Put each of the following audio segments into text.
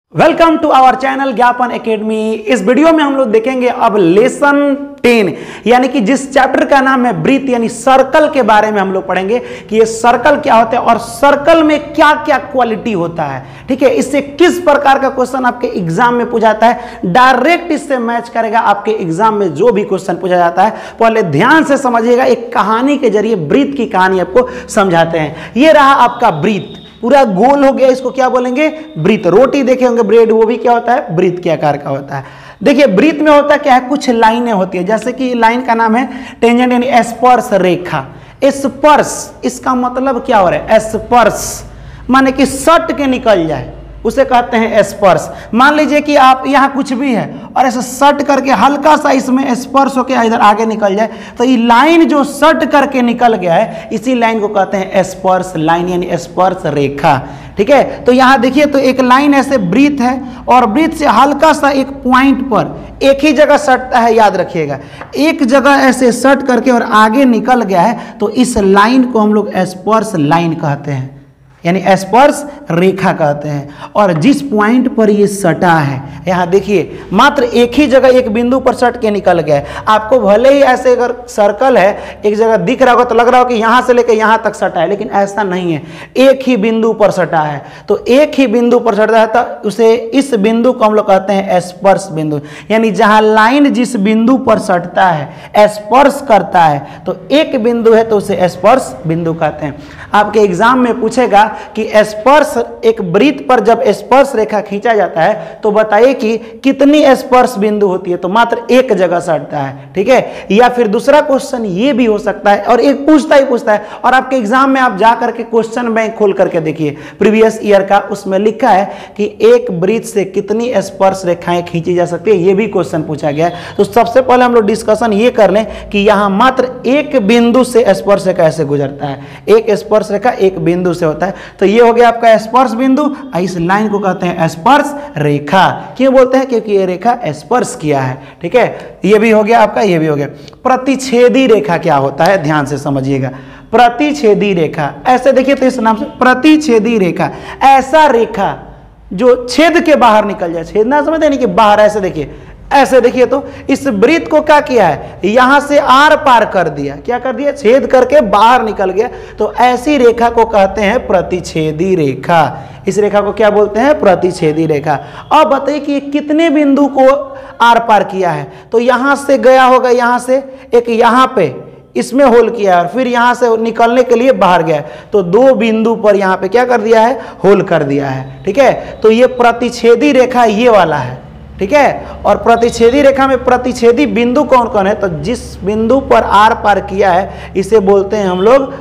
Welcome to our channel Gyapan academy. इस video में हम लोग देखेंगे अब लेसन 10 यानी कि जिस चैप्टर का नाम है वृत्त यानी सर्कल के बारे में हम लोग पढ़ेंगे कि ये सर्कल क्या होता है और सर्कल में क्या क्या क्वालिटी होता है। ठीक है, इससे किस प्रकार का क्वेश्चन आपके एग्जाम में पूछा जाता है, डायरेक्ट इससे मैच करेगा आपके एग्जाम में जो भी क्वेश्चन पूछा जाता है। पहले ध्यान से समझिएगा, एक कहानी के जरिए वृत्त की कहानी आपको समझाते हैं। ये रहा आपका वृत्त, पूरा गोल हो गया, इसको क्या बोलेंगे, वृत्त। रोटी देखे होंगे, ब्रेड, वो भी क्या होता है, वृत्त के आकार का होता है। देखिए वृत्त में होता क्या है, कुछ लाइनें होती है, जैसे कि लाइन का नाम है टेंजेंट यानी स्पर्श रेखा। स्पर्श इसका मतलब क्या हो रहा है, स्पर्श माने कि सट के निकल जाए, उसे कहते हैं स्पर्श। मान लीजिए कि आप यहाँ कुछ भी है और ऐसे सट करके हल्का सा इसमें स्पर्श होकर इधर आगे निकल जाए, तो ये लाइन जो सट करके निकल गया है इसी लाइन को कहते हैं स्पर्श लाइन यानी स्पर्श रेखा। ठीक है, तो यहाँ देखिए तो एक लाइन ऐसे वृत्त है और वृत्त से हल्का सा एक पॉइंट पर एक ही जगह सटता है, याद रखिएगा, एक जगह ऐसे सट करके और आगे निकल गया है, तो इस लाइन को हम लोग स्पर्श लाइन कहते हैं यानी स्पर्श रेखा कहते हैं। और जिस पॉइंट पर ये सटा है, यहाँ देखिए मात्र एक ही जगह एक बिंदु पर सट के निकल गया है। आपको भले ही ऐसे अगर सर्कल है एक जगह दिख रहा होगा तो लग रहा हो कि यहाँ से लेकर यहाँ तक सटा है, लेकिन ऐसा नहीं है, एक ही बिंदु पर सटा है। तो एक ही बिंदु पर सटा है तो उसे इस बिंदु को हम लोग कहते हैं स्पर्श बिंदु, यानी जहाँ लाइन जिस बिंदु पर सटता है, स्पर्श करता है, तो एक बिंदु है तो उसे स्पर्श बिंदु कहते हैं। आपके एग्जाम में पूछेगा कि स्पर्श एक वृत्त पर जब स्पर्श रेखा खींचा जाता है तो बताइए कि कितनी स्पर्श बिंदु होती है, तो मात्र एक जगह सटता है। ठीक है, या फिर दूसरा क्वेश्चन ये भी हो सकता है, और एक पूछता है और आपके एग्जाम में आप जा करके क्वेश्चन बैंक खोल करके देखिए प्रीवियस ईयर का, उसमें लिखा है कि एक वृत्त से कितनी स्पर्श रेखाएं खींची जा सकती है, ये भी क्वेश्चन पूछा गया है। तो सबसे पहले हम लोग डिस्कशन ये कर लें कि यहाँ मात्र एक बिंदु से स्पर्श रेखा ऐसे गुजरता है, एक स्पर्श रेखा एक बिंदु से होता है। तो ये हो गया आपका स्पर्श बिंदु, इस लाइन को कहते हैं स्पर्श रेखा। क्यों बोलते हैं, क्योंकि ये रेखा स्पर्श किया है। ठीक है, ये भी हो गया आपका, ये भी हो गया। प्रतिच्छेदी रेखा क्या होता है, ध्यान से समझिएगा। प्रतिच्छेदी रेखा ऐसे देखिए तो इस नाम से प्रतिच्छेदी रेखा, ऐसा रेखा जो छेद के बाहर निकल जाए, छेदना समझते हैं नहीं कि बाहर, ऐसे देखिए, ऐसे देखिए तो इस वृत्त को क्या किया है, यहां से आर पार कर दिया, क्या कर दिया, छेद करके बाहर निकल गया, तो ऐसी रेखा को कहते हैं प्रतिच्छेदी रेखा। इस रेखा को क्या बोलते हैं, प्रतिच्छेदी रेखा। अब बताइए कि कितने बिंदु को आर पार किया है, तो यहां से गया होगा, यहां से एक यहां पे इसमें होल किया है और फिर यहां से निकलने के लिए बाहर गया, तो दो बिंदु पर यहां पे क्या कर दिया है, होल कर दिया है। ठीक है, तो ये प्रतिच्छेदी रेखा ये वाला है। ठीक है, और प्रतिच्छेदी रेखा में प्रतिच्छेदी बिंदु कौन कौन है, तो जिस बिंदु पर आर पार किया है इसे बोलते हैं हम लोग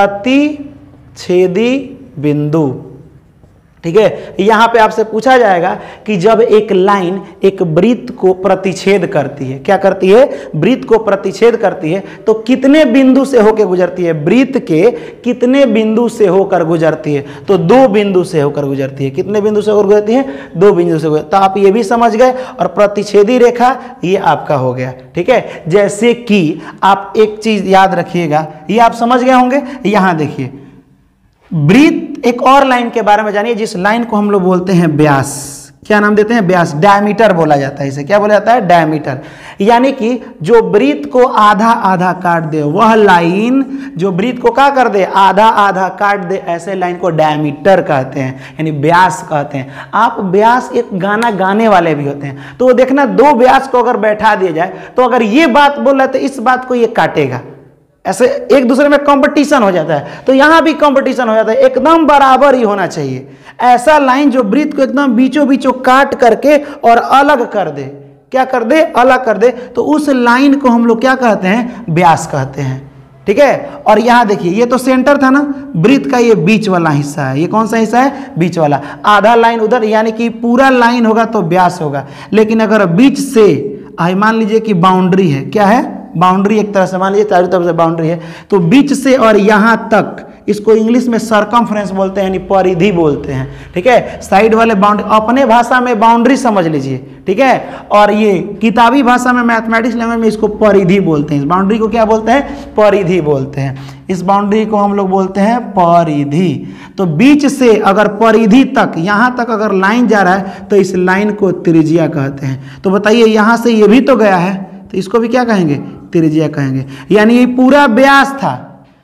प्रतिच्छेदी बिंदु। ठीक है, यहां पे आपसे पूछा जाएगा कि जब एक लाइन एक वृत्त को प्रतिच्छेद करती है, क्या करती है, वृत्त को प्रतिच्छेद करती है, तो कितने बिंदु से होकर गुजरती है, वृत्त के कितने बिंदु से होकर गुजरती है, तो दो बिंदु से होकर गुजरती है। कितने बिंदु से होकर गुजरती है, दो बिंदु से। तो आप ये भी समझ गए, और प्रतिच्छेदी रेखा ये आपका हो गया। ठीक है, जैसे कि आप एक चीज याद रखिएगा, ये आप समझ गए होंगे। यहां देखिए वृत्त, एक और लाइन के बारे में जानिए जिस लाइन को हम लोग बोलते हैं व्यास। क्या नाम देते हैं, व्यास, डायमीटर बोला जाता है इसे, क्या बोला जाता है, डायमीटर। यानी कि जो वृत्त को आधा आधा काट दे, वह लाइन जो वृत्त को क्या कर दे, आधा आधा काट दे, ऐसे लाइन को डायमीटर कहते हैं यानी व्यास कहते हैं। आप व्यास एक गाना गाने वाले भी होते हैं, तो देखना दो व्यास को अगर बैठा दिया जाए तो अगर ये बात बोल रहा है तो इस बात को ये काटेगा, ऐसे एक दूसरे में कंपटीशन हो जाता है। तो यहां भी कंपटीशन हो जाता है, एकदम बराबर ही होना चाहिए। ऐसा लाइन जो वृत्त को एकदम बीचों बीचों काट करके और अलग कर दे, क्या कर दे, अलग कर दे, तो उस लाइन को हम लोग क्या कहते हैं, व्यास कहते हैं। ठीक है, और यहां देखिए ये तो सेंटर था ना वृत्त का, ये बीच वाला हिस्सा है, ये कौन सा हिस्सा है, बीच वाला। आधा लाइन उधर, यानी कि पूरा लाइन होगा तो व्यास होगा। लेकिन अगर बीच से मान लीजिए कि बाउंड्री है, क्या है, बाउंड्री, एक तरह से मान लीजिए चारों तरफ से बाउंड्री है, तो बीच से और यहां तक इसको इंग्लिश में सरकमफ्रेंस बोलते हैं, यानी परिधि बोलते हैं। ठीक है, साइड वाले बाउंड्री, अपने भाषा में बाउंड्री समझ लीजिए। ठीक है, और ये किताबी भाषा में, मैथमेटिक्स लैंग्वेज में इसको परिधि बोलते हैं। इस बाउंड्री को क्या बोलते हैं? परिधि बोलते हैं। इस बाउंड्री को हम लोग बोलते हैं परिधि। तो बीच से अगर परिधि तक, यहां तक अगर लाइन जा रहा है तो इस लाइन को त्रिज्या कहते हैं। तो बताइए, यहां से ये भी तो गया है, तो इसको भी क्या कहेंगे? त्रिज्या कहेंगे। यानी ये पूरा व्यास था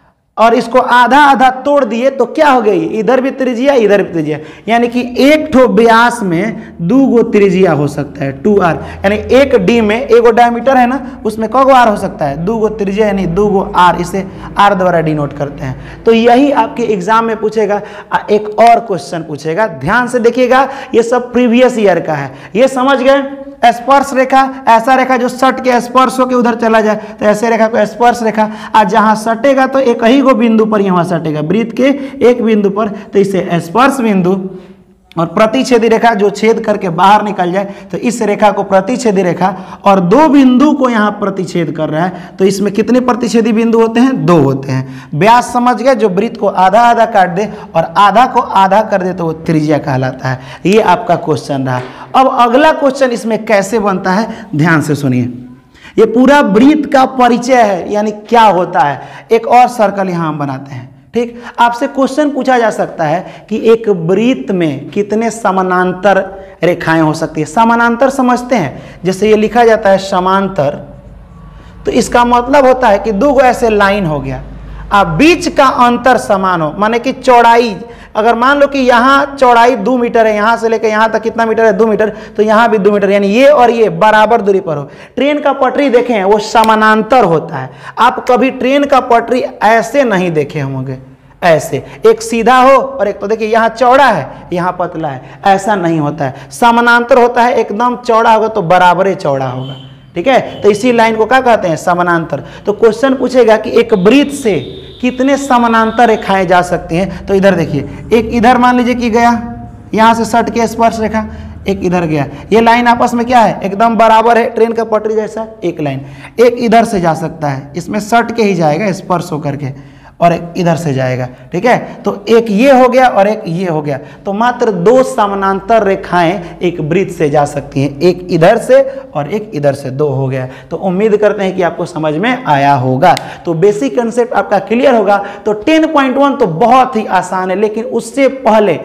और इसको आधा आधा तोड़ दिए तो क्या हो गई? इधर भी त्रिज्या, इधर भी त्रिज्या। यानी कि एक ठो व्यास में 2 गो त्रिज्या हो सकता है, 2r। यानी एक डी में एगो डायमीटर है ना, उसमें कौ गो आर हो सकता है? 2 गो त्रिज्या, यानी 2 गो आर। इसे आर द्वारा डिनोट करते हैं। तो यही आपके एग्जाम में पूछेगा। एक और क्वेश्चन पूछेगा, ध्यान से देखिएगा, ये सब प्रीवियस ईयर का है। ये समझ गए? स्पर्श रेखा, ऐसा रेखा जो सट के स्पर्श होकर उधर चला जाए, तो ऐसे रेखा को स्पर्श रेखा। आज जहां सटेगा तो एक ही गो बिंदु पर यहाँ सटेगा, वृत्त के एक बिंदु पर, तो इसे स्पर्श बिंदु। और प्रतिच्छेदी रेखा जो छेद करके बाहर निकल जाए, तो इस रेखा को प्रतिच्छेदी रेखा। और 2 बिंदु को यहाँ प्रतिच्छेद कर रहा है, तो इसमें कितने प्रतिच्छेदी बिंदु होते हैं? 2 होते हैं। व्यास समझ गए, जो वृत्त को आधा आधा काट दे और आधा को आधा कर दे तो वो त्रिज्या कहलाता है। ये आपका क्वेश्चन रहा। अब अगला क्वेश्चन इसमें कैसे बनता है, ध्यान से सुनिए। ये पूरा वृत्त का परिचय है, यानी क्या होता है। एक और सर्कल यहाँ हम बनाते हैं। ठीक, आपसे क्वेश्चन पूछा जा सकता है कि एक वृत्त में कितने समानांतर रेखाएं हो सकती है। समानांतर समझते हैं, जैसे ये लिखा जाता है समांतर, तो इसका मतलब होता है कि 2 गो ऐसे लाइन हो गया, अब बीच का अंतर समान हो। माने कि चौड़ाई, अगर मान लो कि यहाँ चौड़ाई 2 मीटर है, यहाँ से लेकर यहाँ तक कितना मीटर है? 2 मीटर। तो यहाँ भी 2 मीटर, यानी ये और ये बराबर दूरी पर हो। ट्रेन का पटरी देखें, वो समानांतर होता है। आप कभी ट्रेन का पटरी ऐसे नहीं देखे होंगे, ऐसे एक सीधा हो और एक, तो देखिए यहाँ चौड़ा है, यहाँ पतला है, ऐसा नहीं होता है। समानांतर होता है, एकदम चौड़ा होगा तो बराबर चौड़ा होगा। ठीक है, तो इसी लाइन को क्या कहते हैं? समानांतर। तो क्वेश्चन पूछेगा कि एक वृत्त से कितने समानांतर रेखाएं जा सकती हैं। तो इधर देखिए, एक इधर मान लीजिए कि गया, यहां से सट के स्पर्श रेखा, एक इधर गया। ये लाइन आपस में क्या है? एकदम बराबर है, ट्रेन का पटरी जैसा एक लाइन। एक इधर से जा सकता है, इसमें सट के ही जाएगा स्पर्श होकर के, और एक इधर से जाएगा। ठीक है, तो एक ये हो गया और एक ये हो गया। तो मात्र 2 समानांतर रेखाएं एक वृत्त से जा सकती हैं, एक इधर से और एक इधर से, 2 हो गया। तो उम्मीद करते हैं कि आपको समझ में आया होगा। तो बेसिक कंसेप्ट आपका क्लियर होगा। तो 10.1 तो बहुत ही आसान है, लेकिन उससे पहले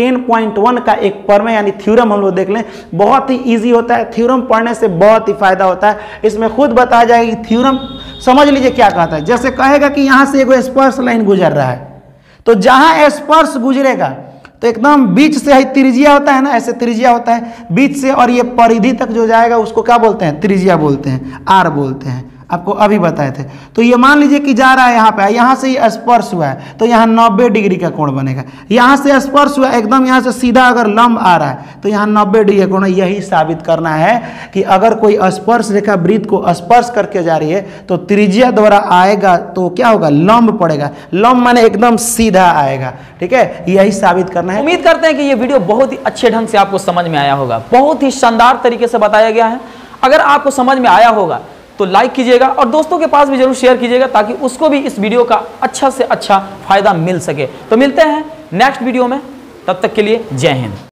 10.1 का एक प्रमेय यानी थ्योरम हम लोग देख लें। बहुत ही ईजी होता है, थ्योरम पढ़ने से बहुत ही फायदा होता है। इसमें खुद बताया जाएगा कि थ्योरम समझ लीजिए क्या कहता है। जैसे कहेगा कि यहां से एगो स्पर्श लाइन गुजर रहा है, तो जहां स्पर्श गुजरेगा तो एकदम बीच से ही त्रिज्या होता है ना, ऐसे त्रिज्या होता है बीच से, और ये परिधि तक जो जाएगा उसको क्या बोलते हैं? त्रिज्या बोलते हैं, आर बोलते हैं। आपको अभी बताए थे। तो ये मान लीजिए कि जा रहा है यहाँ पे, यहाँ से ही स्पर्श हुआ है तो यहाँ 90 डिग्री का कोण बनेगा। यहाँ से स्पर्श हुआ एकदम, यहाँ से सीधा अगर लंब आ रहा है तो यहाँ 90 डिग्री कोण। यही साबित करना है कि अगर कोई स्पर्श रेखा वृत्त को स्पर्श करके जा रही है तो त्रिज्या द्वारा आएगा तो क्या होगा? लंब पड़ेगा। लंब माने एकदम सीधा आएगा। ठीक है, यही साबित करना है। उम्मीद करते हैं कि ये वीडियो बहुत ही अच्छे ढंग से आपको समझ में आया होगा। बहुत ही शानदार तरीके से बताया गया है। अगर आपको समझ में आया होगा तो लाइक कीजिएगा और दोस्तों के पास भी जरूर शेयर कीजिएगा, ताकि उसको भी इस वीडियो का अच्छा से अच्छा फायदा मिल सके। तो मिलते हैं नेक्स्ट वीडियो में, तब तक के लिए जय हिंद।